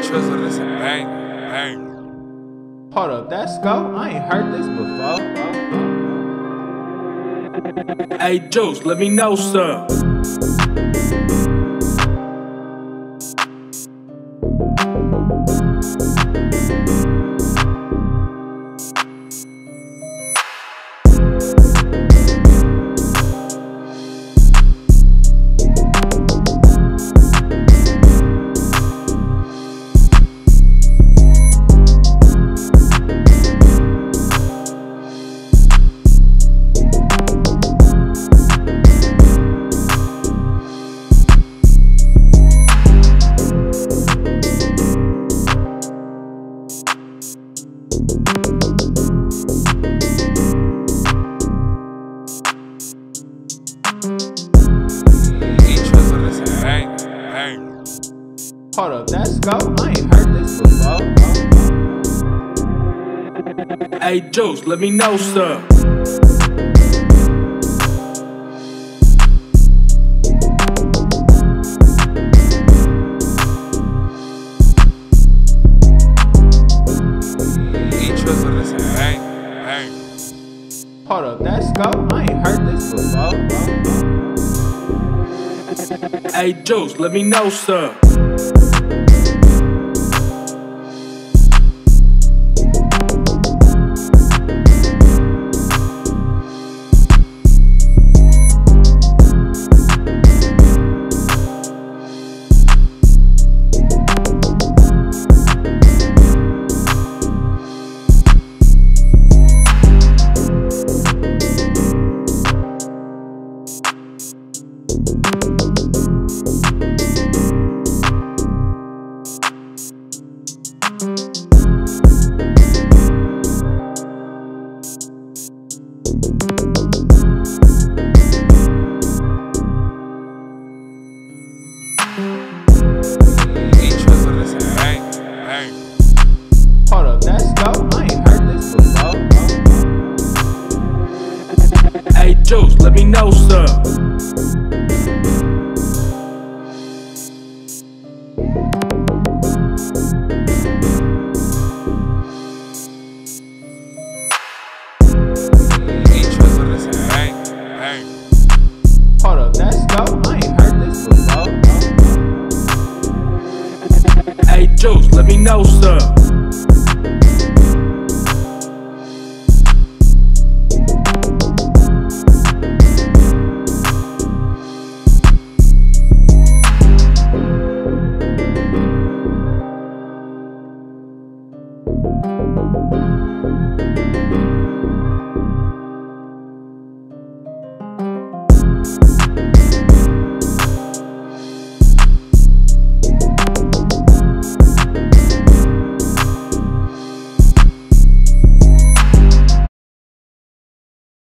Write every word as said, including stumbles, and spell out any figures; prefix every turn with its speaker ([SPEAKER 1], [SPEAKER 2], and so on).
[SPEAKER 1] Etrizzle, this a bang, bang.
[SPEAKER 2] Hold up, that's go. I ain't heard this before.
[SPEAKER 3] Hey Juce, let me know some.
[SPEAKER 2] Hold up, that's go. I ain't heard this before.
[SPEAKER 3] Hey Juce, let me know some.
[SPEAKER 1] Etrizzle, this a bang, bang.
[SPEAKER 2] Hold up, that's go. I ain't heard this before.
[SPEAKER 3] Hey Juce, let me know some.
[SPEAKER 1] Etrizzle, this a bang, bang.
[SPEAKER 2] Hold up, that's go. I ain't heard this before.
[SPEAKER 3] Hey Juce, let me know some.
[SPEAKER 1] Etrizzle, this a bang, bang.
[SPEAKER 2] Hold up, that's go. I ain't heard this before.
[SPEAKER 3] Hey Juce, let me know some.